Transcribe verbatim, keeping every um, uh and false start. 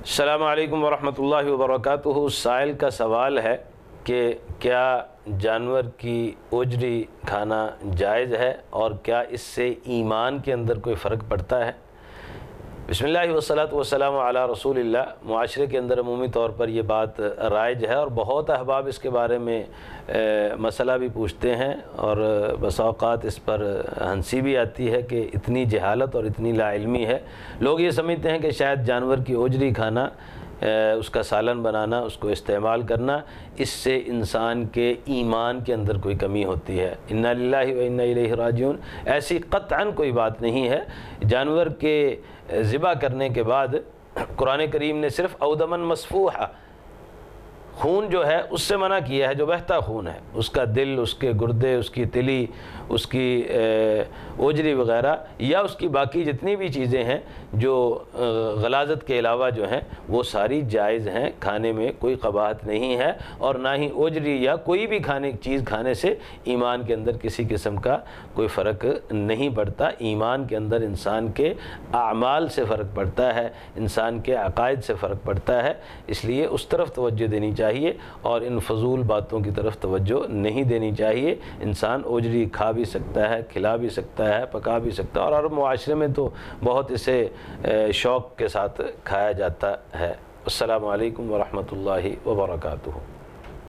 السلام علیکم ورحمۃ اللہ وبرکاتہ۔ سائل کا سوال ہے کہ کیا جانور کی اوجری کھانا جائز ہے اور کیا اس سے ایمان کے اندر کوئی فرق پڑتا ہے؟ بسم اللہ والصلاۃ والسلام علی رسول اللہ۔ معاشرے کے اندر عمومی طور پر یہ بات رائج ہے اور بہت احباب اس کے بارے میں مسئلہ بھی پوچھتے ہیں اور بسا اوقات اس پر ہنسی بھی آتی ہے کہ اتنی جہالت اور اتنی لا علمی ہے۔ لوگ یہ سمجھتے ہیں کہ شاید جانور کی اوجری کھانا، اس کا سالن بنانا، اس کو استعمال کرنا، اس سے انسان کے ایمان کے اندر کوئی کمی ہوتی ہے۔ انا للہ و انا الیہ راجعون۔ ایسی قطعاً کوئی بات نہیں ہے۔ جانور کے ذبح کرنے کے بعد قرآن کریم نے صرف اودمن مسفوحا، خون جو ہے اس سے منع کیا ہے، جو بہتا خون ہے، اس کا دل، اس کے گردے، اس کی تلی، اس کی اوجری وغیرہ، یا اس کی باقی جتنی بھی چیزیں ہیں جو غلاظت کے علاوہ جو ہیں وہ ساری جائز ہیں، کھانے میں کوئی قباحت نہیں ہے، اور نہ ہی اوجری یا کوئی بھی کھانے چیز کھانے سے ایمان کے اندر کسی قسم کا کوئی فرق نہیں پڑتا۔ ایمان کے اندر انسان کے اعمال سے فرق پڑتا ہے، انسان کے عقائد سے فرق پڑتا ہے، اس لیے اس طرف توجہ دینی چاہیے چاہیے اور ان فضول باتوں کی طرف توجہ نہیں دینی چاہیے۔ انسان اوجری کھا بھی سکتا ہے، کھلا بھی سکتا ہے، پکا بھی سکتا ہے، اور عرب معاشرے میں تو بہت اسے شوق کے ساتھ کھایا جاتا ہے۔ السلام علیکم ورحمۃ اللہ وبرکاتہ۔